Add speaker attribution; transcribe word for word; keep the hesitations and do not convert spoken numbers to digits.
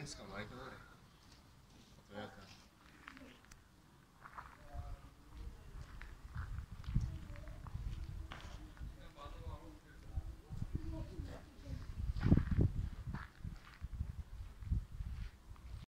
Speaker 1: レンツ構えてくだ